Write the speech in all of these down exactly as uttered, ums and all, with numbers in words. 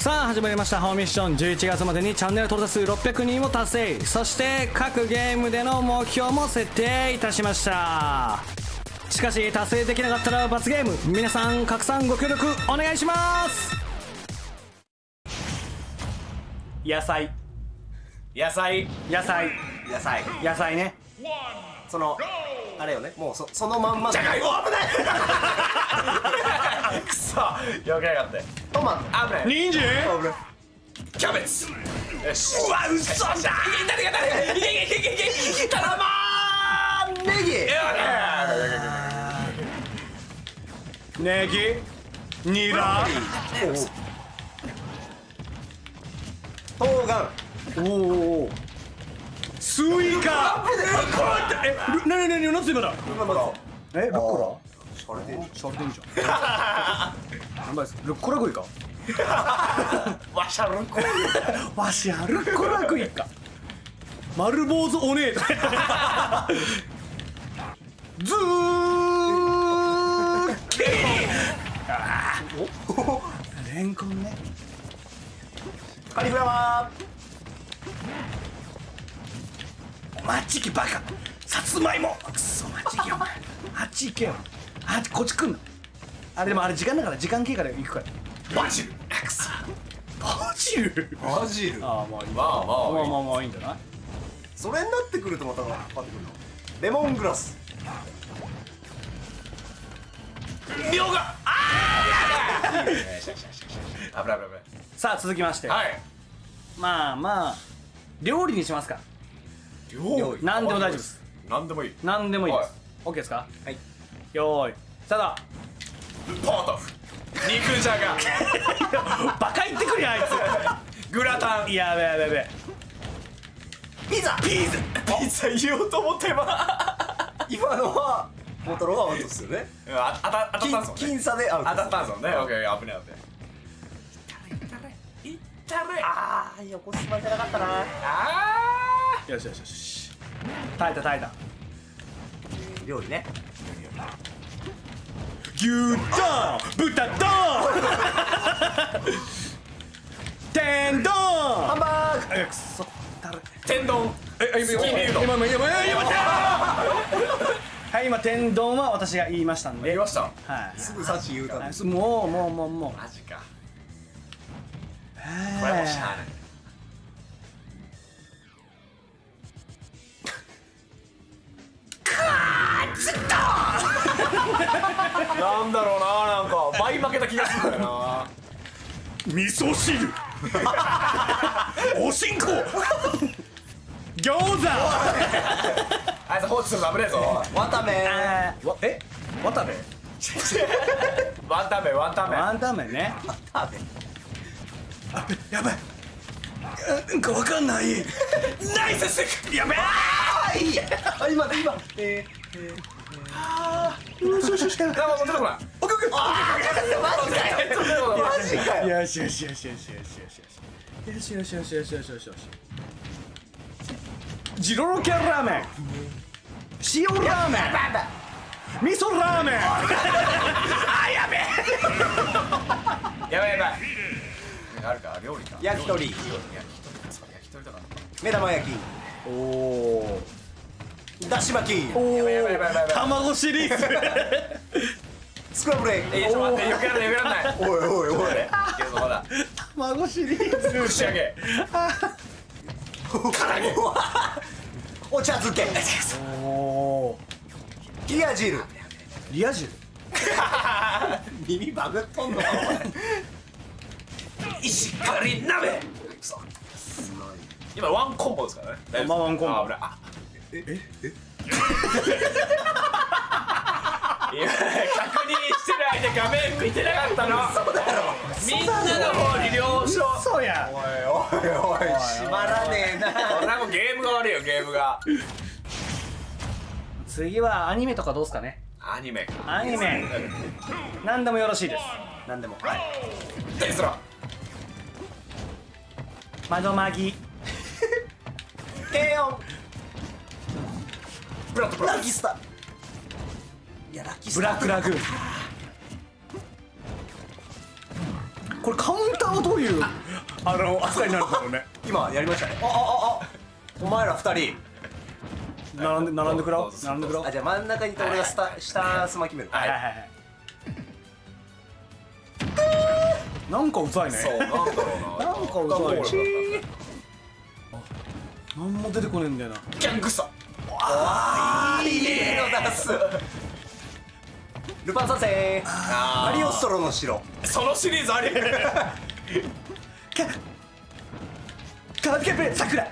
さあ始まりましたホームミッション。じゅういちがつまでにチャンネル登録者数ろっぴゃくにんを達成、そして各ゲームでの目標も設定いたしました。しかし達成できなかったら罰ゲーム、皆さん拡散ご協力お願いします。野菜野菜野菜野菜野菜ね。 そのあれよね、もう そ, そのまんまじゃがいも危ないくそよけやがって。トマト危ない。 人参キャベツよし。うわうそだ。いけたいけたいけいけいけいけいけたらまーネギネギニラ冬瓜おおスイカえなになに何つ今だえルッコラシャレてんシャレてんじゃん。ルッコラ食いかわしゃルッコラわしゃルッコラ食いか丸坊主おねえずーっきーレンコンね。 カリフラワマッチキバカさつまいもくそマッチキお前あっち行けよ。あこっち来んのあれでもあれ時間だから時間経過で行くから。 バジルくそバジルバジルああまあいいまあまあまあまあまあいいんじゃない。 それになってくるとまた変わってくるの。レモングラスみょうがあー危ない危ない危ない。 さあ続きまして、 はいまあまあ料理にしますか。 料理何でも大丈夫です。 何でもいい。 何でもいいです。 OK ですか。 はいよーいスターポートフ肉じゃがトバカ言ってくるやんあいグラタンつ。やべやべやべピザピザピザ言おうと思って今今のはモトロはアウトっすよね。あ当た当たったんすもんね。僅差でアウト当たったんすもんね。オッケー危ねえ危ねえいったれあー横スマじゃなかったなあよしよしよし耐えた耐えた。 ー料理ね。 牛丼豚丼天丼ハンバーグえくそだる天丼え今今今今今今今はい今天丼は私が言いましたんで。 言いました。 はいすぐサチ言うたんです。 もうもうもうもうマジか。 ここれもしゃあない。なんだろうな、なんか倍負けた気がするんだよな。 味噌汁おしんこ餃子あいつ放置するの危ねえぞ。ワンタン麺わえ渡部ワンタン麺ワンタン麺ワンタン麺ね。 ワンタン麺あやばいなんかわかんないナイスステックやべえあ今今えーえーあーよしよしよしあもうちょっとほらオッケーオッケーあーマジかよマジかよよしよしよしよしよしよしよしよしよしよしよしよしよしよしジロロキャラーメン塩ラーメン味噌ラーメンあやべやばいやばいあるか料理か焼き鳥焼き鳥焼き鳥とか目玉焼きおおだし巻きおおやばいやばいやばいやばい卵シリーズスクランブルエッグえちょっと待ってよくやらないよくやらないおいおいおいいけるぞまだ卵シリーズ串揚げ唐揚げお茶漬けおおリア汁リア汁耳バグっとんのかお前石狩鍋今ワンコンボですからね。 まあワンコンボあ危ないあえええ今確認してる間画面見てなかったの。そうだよみんなの方に了承。 そうやおいおいおい閉まらねえな。これなんかゲームが悪いよゲームが。 次はアニメとかどうすかね。 アニメかアニメ何でもよろしいです。 何でもはいテスラ窓マギ軽音ブラッドブララキスタいやラキスタブラックラグーンこれカウンターはどういうあの扱いになるんだろうね。 今やりましたね。ああああお前ら二人並んで並んでくらおう。並んでくらおう。 あ、じゃあ真ん中にいて俺が下下スマ決める。 はいはいはい。なんかうざいね。 そうなんだろうな。 なんかうざい。なんも出てこねえんだよな。 ギャングサ。ああいいの出す。ルパン三世。カリオストロの城。そのシリーズあり。 カードキャップさくら。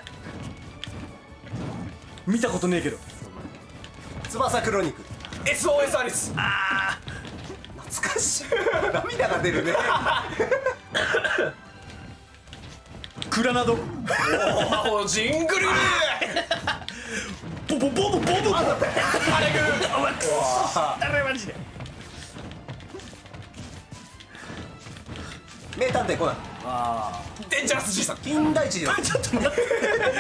見たことねえけど。 翼クロニクル。エスオーエス アリス。ああ懐かしい。涙が出るね。 クラナド。 おおジングル。 ボボボボボボボ。あれぐ。 あれマジで。名探偵コナン。ああ。デンジャラス G さん。金田一。ちょっと待って。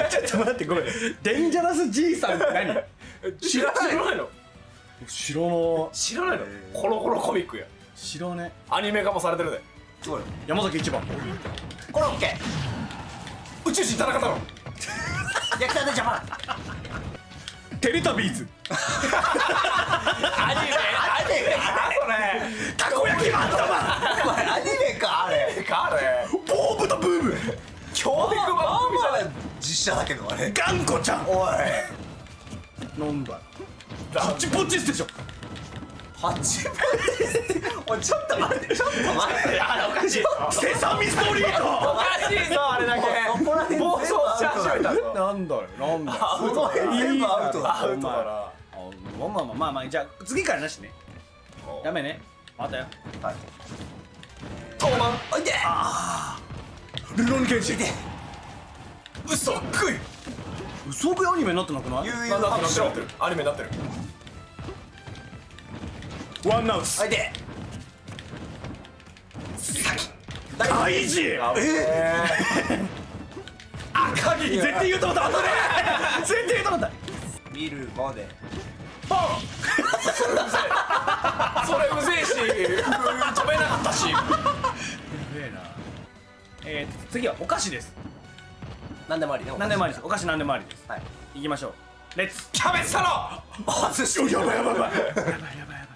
ちょっと待ってごめん。デンジャラス G さんって何？ 知らないの？ 知らない。 知らないの？コロコロコミックや。 知らね。 アニメ化もされてるで。すごい。 山崎一番。 コロッケ。宇宙人田中太郎。焼きたてジャパン。 テレタビーズ。 アニメアニメかそれ。 たこ焼きマントマン。 お前アニメかあれ。かあれ。 ボーブとブーム。 教育番組じゃない。実写だけどあれ。 ガンコちゃん。 おい。 なんだ。ハッチポッチスでしょ。 ハッチポッチス。おいちょっと待ってちょっと待って。あれおかしい。 セサミストリート。 おかしいぞあれだけ。暴走し始めたぞ。 なんだよなんだよ。 アウト。全部アウトだ。アウトだな。 まあまあまあまあじゃあ次からなしね。やめね。またよ。はい。 トーマン。おいで。 ああ。ルローニケンシン。 嘘食い。 嘘食いアニメになってなくない？ 悠々白書。アニメになってる。 ワンナウツ。 おいで。 大事。え？赤木。絶対言うと思った。絶対言うと思った。 見るまで。 ポン。 それうぜえし、飛べなかったし。 うぜえな。えー次はお菓子です。 何でもありね。 何でもありです。お菓子何でもありです。はい。行きましょう。レッツ。 キャベツ太郎。あ、寿司。 やばいやばいやばい。やばいやばいやばい。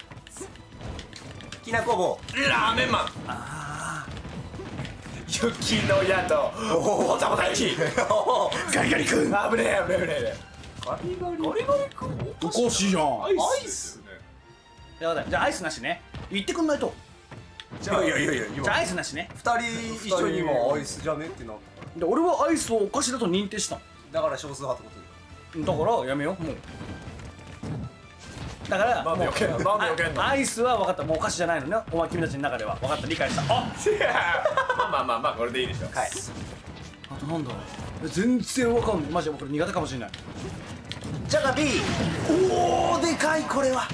きなこ棒。ラーメンマン。ああ。雪の宿。ボタボタ焼き。 ガリガリ君。 危ねえ危ねえ危ねえ。ガリガリ。ガリガリ君。 おかしいやん。 アイスね。 じゃあアイスなしね。言ってくんないと。 じゃあいやいやいや。 じゃあアイスなしね。 二人一緒に今アイスじゃねってなったから。 で俺はアイスをお菓子だと認定した。 だから少数派ってことだからやめようもう。だからなんでよけんのなんでよけんの。 アイスは分かった。もうお菓子じゃないのね。お前君たちの中では分かった。理解した。あまあまあまあまあこれでいいでしょ。はい。 あとなんだろう。全然分かんない。マジでこれ苦手かもしれない。 じゃが B。おおでかいこれは。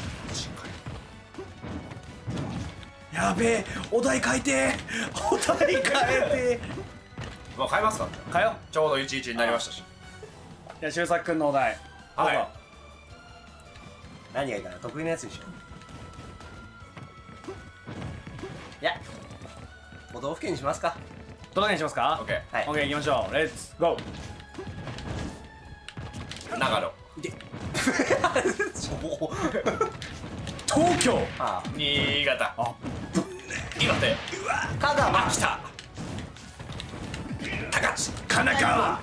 やべえお題変えてお題変えて。 まあ変えますか。 変えよう。 ちょうどいちいちになりましたし。 じゃあ周作君のお題。 はい。何がいいかな。得意なやつにしよう。いや都道府県にしますか。 都道府県にしますか。オッケー。はい。オッケー行きましょう。レッツゴー。長野。で東京。ああ新潟。あ岩手。香川。秋田。高知。神奈川。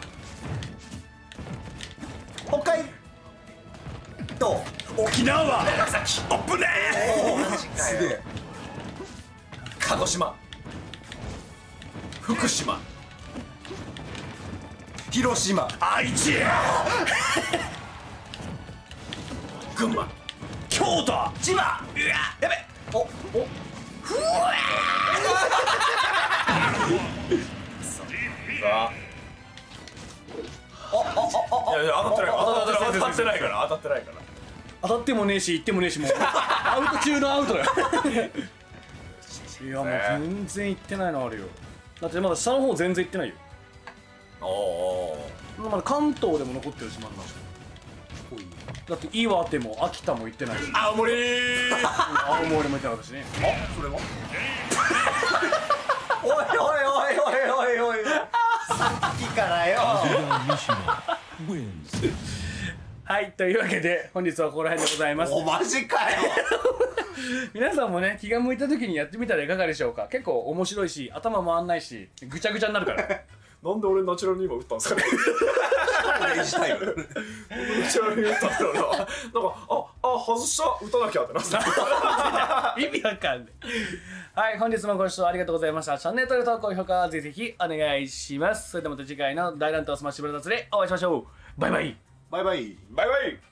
北海道。沖縄。長崎。おっぶねー。すげえ。鹿児島。福島。広島。愛知。群馬。京都。千葉。うわやべ。おおふわああああいや当たってない当たってないから当たってないから当たってもねえし言ってもねえしもうアウト中のアウトよ。いやもう全然いってないのあるよ。だってまだ下の方全然いってないよ。おおまだ関東でも残ってるしまだだって岩手も秋田も行ってないし青森青森も行ってなかったしね。あそれはおいおいはい、というわけで本日はここら辺でございます。 おマジかよ皆さんもね、気が向いた時にやってみたらいかがでしょうか。結構面白いし、頭回んないし、ぐちゃぐちゃになるからなんで俺ナチュラルに今打ったんですかねレジタイムナチュラルに打ったんだろうな。なんかああ外した打たなきゃってなった意味わかんない。はい、本日もご視聴ありがとうございました。チャンネル登録と高評価ぜひぜひお願いします。それではまた次回の大乱闘スマッシュブラザーズでお会いしましょう。バイバイバイバイバイバイ。